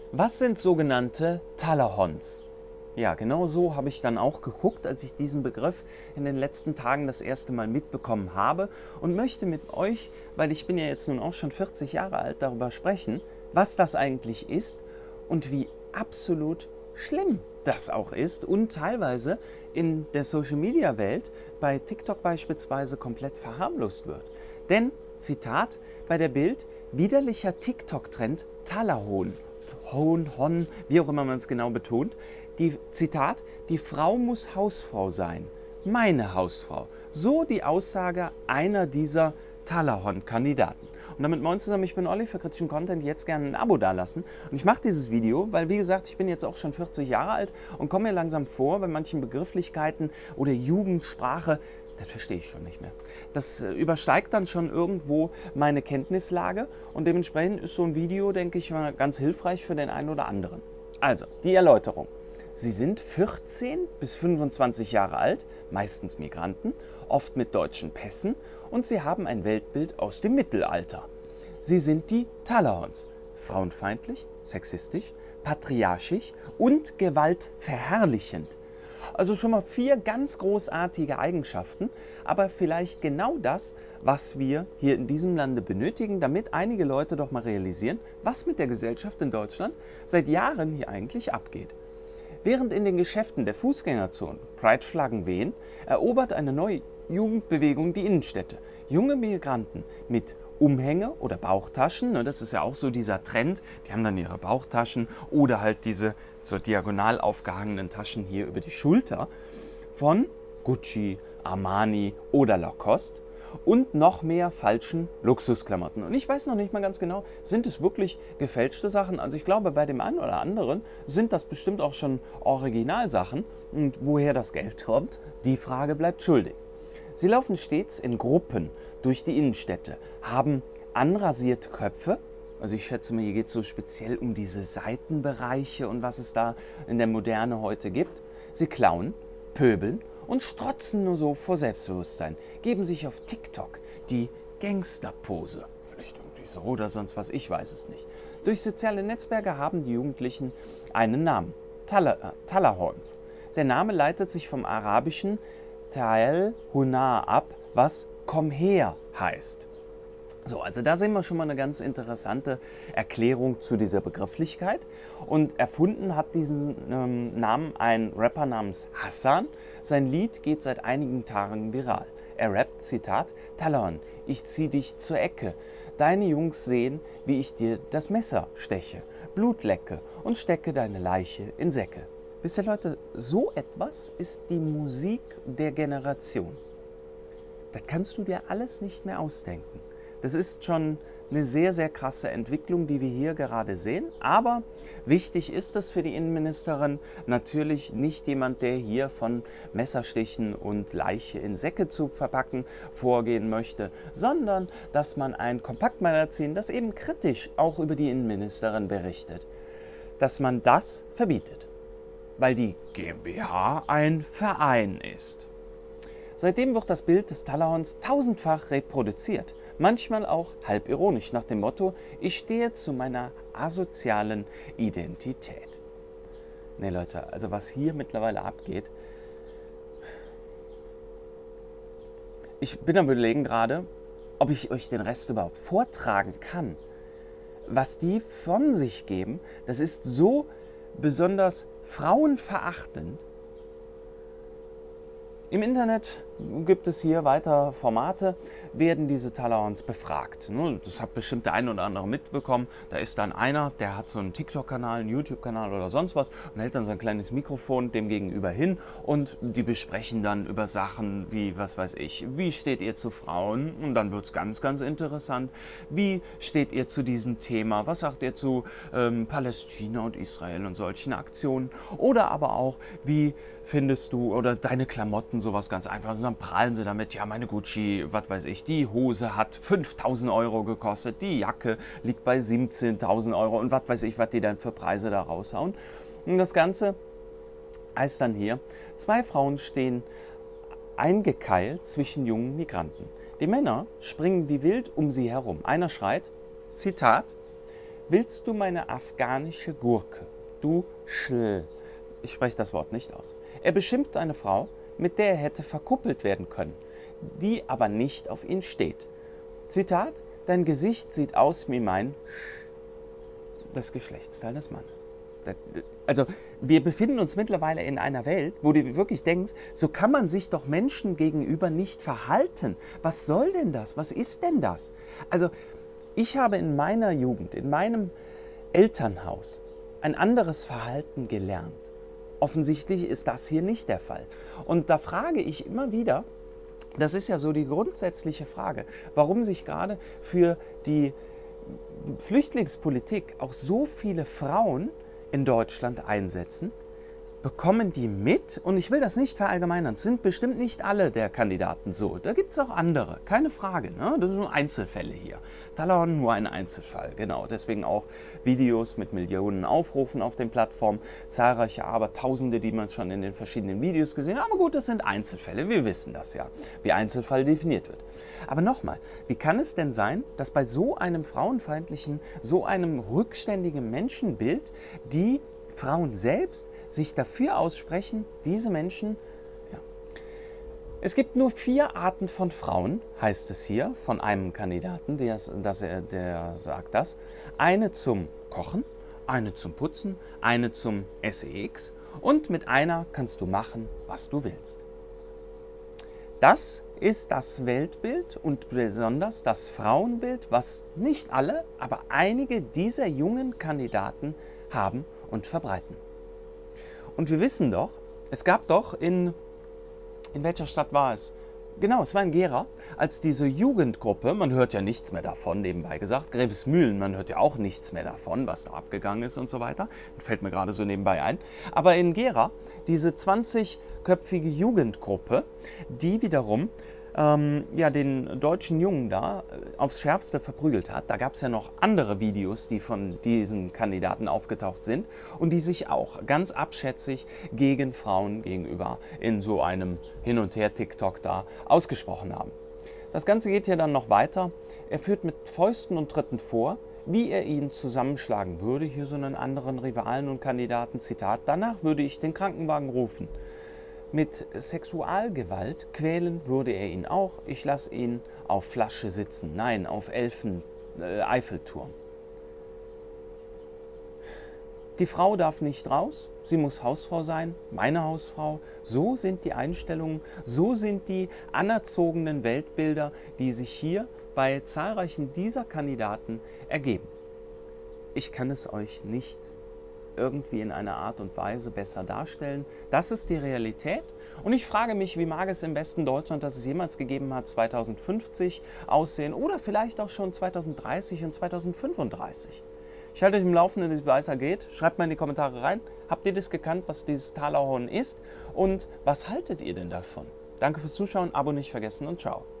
Was sind sogenannte Talahons? Ja, genau so habe ich dann auch geguckt, als ich diesen Begriff in den letzten Tagen das erste Mal mitbekommen habe und möchte mit euch, weil ich bin ja jetzt nun auch schon 40 Jahre alt, darüber sprechen, was das eigentlich ist und wie absolut schlimm das auch ist und teilweise in der Social-Media-Welt, bei TikTok beispielsweise, komplett verharmlost wird. Denn, Zitat bei der Bild, widerlicher TikTok-Trend Talahon. Hon, wie auch immer man es genau betont. Zitat, die Frau muss Hausfrau sein. Meine Hausfrau. So die Aussage einer dieser Talahon-Kandidaten. Und damit moin zusammen, ich bin Olli, für kritischen Content jetzt gerne ein Abo dalassen. Und ich mache dieses Video, weil wie gesagt, ich bin jetzt auch schon 40 Jahre alt und komme mir langsam vor, bei manchen Begrifflichkeiten oder Jugendsprache, das verstehe ich schon nicht mehr. Das übersteigt dann schon irgendwo meine Kenntnislage und dementsprechend ist so ein Video, denke ich mal, ganz hilfreich für den einen oder anderen. Also, die Erläuterung. Sie sind 14 bis 25 Jahre alt, meistens Migranten, oft mit deutschen Pässen und sie haben ein Weltbild aus dem Mittelalter. Sie sind die Talahons, frauenfeindlich, sexistisch, patriarchisch und gewaltverherrlichend. Also schon mal 4 ganz großartige Eigenschaften, aber vielleicht genau das, was wir hier in diesem Lande benötigen, damit einige Leute doch mal realisieren, was mit der Gesellschaft in Deutschland seit Jahren hier eigentlich abgeht. Während in den Geschäften der Fußgängerzonen Pride-Flaggen wehen, erobert eine neue Jugendbewegung die Innenstädte. Junge Migranten mit Umhänge oder Bauchtaschen, das ist ja auch so dieser Trend, die haben dann ihre Bauchtaschen oder halt diese so diagonal aufgehangenen Taschen hier über die Schulter von Gucci, Armani oder Lacoste und noch mehr falschen Luxusklamotten. Und ich weiß noch nicht mal ganz genau, sind es wirklich gefälschte Sachen? Also ich glaube, bei dem einen oder anderen sind das bestimmt auch schon Originalsachen. Und woher das Geld kommt, die Frage bleibt schuldig. Sie laufen stets in Gruppen durch die Innenstädte, haben anrasierte Köpfe. Also ich schätze mal, hier geht es so speziell um diese Seitenbereiche und was es da in der Moderne heute gibt. Sie klauen, pöbeln und strotzen nur so vor Selbstbewusstsein, geben sich auf TikTok die Gangsterpose. Vielleicht irgendwie so oder sonst was, ich weiß es nicht. Durch soziale Netzwerke haben die Jugendlichen einen Namen, Talahons. Der Name leitet sich vom arabischen Ta'al Hunar ab, was komm her heißt. So, also da sehen wir schon mal eine ganz interessante Erklärung zu dieser Begrifflichkeit. Und erfunden hat diesen Namen ein Rapper namens Hassan. Sein Lied geht seit einigen Tagen viral. Er rappt, Zitat, Talahon, ich zieh dich zur Ecke. Deine Jungs sehen, wie ich dir das Messer steche, Blut lecke und stecke deine Leiche in Säcke. Wisst ihr Leute, so etwas ist die Musik der Generation. Das kannst du dir alles nicht mehr ausdenken. Das ist schon eine sehr, sehr krasse Entwicklung, die wir hier gerade sehen. Aber wichtig ist es für die Innenministerin natürlich nicht jemand, der hier von Messerstichen und Leiche in Säcke zu verpacken vorgehen möchte, sondern dass man ein Kompaktmagazin, das eben kritisch auch über die Innenministerin berichtet, dass man das verbietet, weil die GmbH ein Verein ist. Seitdem wird das Bild des Talahons tausendfach reproduziert. Manchmal auch halb ironisch nach dem Motto, ich stehe zu meiner asozialen Identität. Ne Leute, also was hier mittlerweile abgeht, ich bin am Überlegen gerade, ob ich euch den Rest überhaupt vortragen kann. Was die von sich geben, das ist so besonders frauenverachtend. Im Internet gibt es hier weiter Formate, werden diese Talahons befragt. Das hat bestimmt der eine oder andere mitbekommen. Da ist dann einer, der hat so einen TikTok-Kanal, einen YouTube-Kanal oder sonst was und hält dann sein kleines Mikrofon dem gegenüber hin und die besprechen dann über Sachen wie, was weiß ich, wie steht ihr zu Frauen? Und dann wird es ganz, ganz interessant. Wie steht ihr zu diesem Thema? Was sagt ihr zu Palästina und Israel und solchen Aktionen? Oder aber auch, wie findest du, oder deine Klamotten, sowas ganz einfach. Und dann prahlen sie damit, ja, meine Gucci, was weiß ich, die Hose hat 5.000 Euro gekostet, die Jacke liegt bei 17.000 Euro und was weiß ich, was die dann für Preise da raushauen. Und das Ganze heißt dann hier, 2 Frauen stehen eingekeilt zwischen jungen Migranten. Die Männer springen wie wild um sie herum. Einer schreit, Zitat, willst du meine afghanische Gurke? Du Schl. Ich spreche das Wort nicht aus. Er beschimpft eine Frau, mit der er hätte verkuppelt werden können, die aber nicht auf ihn steht. Zitat, dein Gesicht sieht aus wie das Geschlechtsteil des Mannes. Also wir befinden uns mittlerweile in einer Welt, wo du wirklich denkst, so kann man sich doch Menschen gegenüber nicht verhalten. Was soll denn das? Was ist denn das? Also ich habe in meiner Jugend, in meinem Elternhaus ein anderes Verhalten gelernt. Offensichtlich ist das hier nicht der Fall. Und da frage ich immer wieder, das ist ja so die grundsätzliche Frage, warum sich gerade für die Flüchtlingspolitik auch so viele Frauen in Deutschland einsetzen, bekommen die mit, und ich will das nicht verallgemeinern, es sind bestimmt nicht alle der Kandidaten so, da gibt es auch andere, keine Frage, ne? Das sind nur Einzelfälle hier. Talahon nur ein Einzelfall, genau, deswegen auch Videos mit Millionen Aufrufen auf den Plattformen, zahlreiche Abertausende, die man schon in den verschiedenen Videos gesehen hat, aber gut, das sind Einzelfälle, wir wissen das ja, wie Einzelfall definiert wird. Aber nochmal, wie kann es denn sein, dass bei so einem frauenfeindlichen, so einem rückständigen Menschenbild die Frauen selbst sich dafür aussprechen, diese Menschen... Ja. Es gibt nur 4 Arten von Frauen, heißt es hier, von einem Kandidaten, der sagt das. Eine zum Kochen, eine zum Putzen, eine zum SEX und mit einer kannst du machen, was du willst. Das ist das Weltbild und besonders das Frauenbild, was nicht alle, aber einige dieser jungen Kandidaten haben und verbreiten. Und wir wissen doch, es gab doch in welcher Stadt war es? Genau, es war in Gera, als diese Jugendgruppe, man hört ja nichts mehr davon, nebenbei gesagt, Grevesmühlen, man hört ja auch nichts mehr davon, was da abgegangen ist und so weiter, fällt mir gerade so nebenbei ein. Aber in Gera, diese 20-köpfige Jugendgruppe, die wiederum den deutschen Jungen da aufs Schärfste verprügelt hat. Da gab es ja noch andere Videos, die von diesen Kandidaten aufgetaucht sind und die sich auch ganz abschätzig gegen Frauen gegenüber in so einem Hin- und Her-TikTok da ausgesprochen haben. Das Ganze geht hier dann noch weiter. Er führt mit Fäusten und Tritten vor, wie er ihn zusammenschlagen würde. Hier so einen anderen Rivalen und Kandidaten, Zitat, danach würde ich den Krankenwagen rufen. Mit Sexualgewalt quälen würde er ihn auch. Ich lasse ihn auf Flasche sitzen. Nein, auf Eiffelturm. Die Frau darf nicht raus. Sie muss Hausfrau sein, meine Hausfrau. So sind die Einstellungen, so sind die anerzogenen Weltbilder, die sich hier bei zahlreichen dieser Kandidaten ergeben. Ich kann es euch nicht irgendwie in einer Art und Weise besser darstellen. Das ist die Realität. Und ich frage mich, wie mag es im besten Deutschland, das es jemals gegeben hat, 2050 aussehen oder vielleicht auch schon 2030 und 2035. Ich halte euch im Laufenden, wie es weitergeht. Schreibt mal in die Kommentare rein. Habt ihr das gekannt, was dieses Talahorn ist? Und was haltet ihr denn davon? Danke fürs Zuschauen, Abo nicht vergessen und ciao.